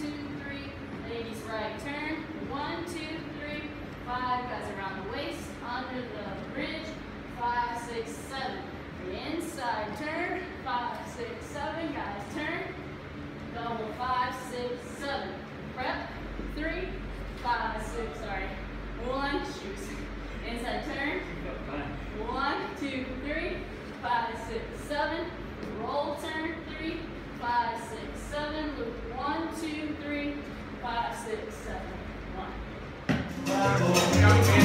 2, 3. Ladies, right turn. 1, 2, 3, 5. Guys, around the waist, under the bridge. 5, 6, 7. The inside turn. 5, 6, 7. Guys, turn. Double 5, 6, 7. Prep. 3, 5, 6. Sorry. 1. Shoes. Inside turn. 1, 2, 3, 5, 6, 7. Roll turn. 3, 5, 6, 7. Loop. 1, 2, 3, 5, 6, 7. 1.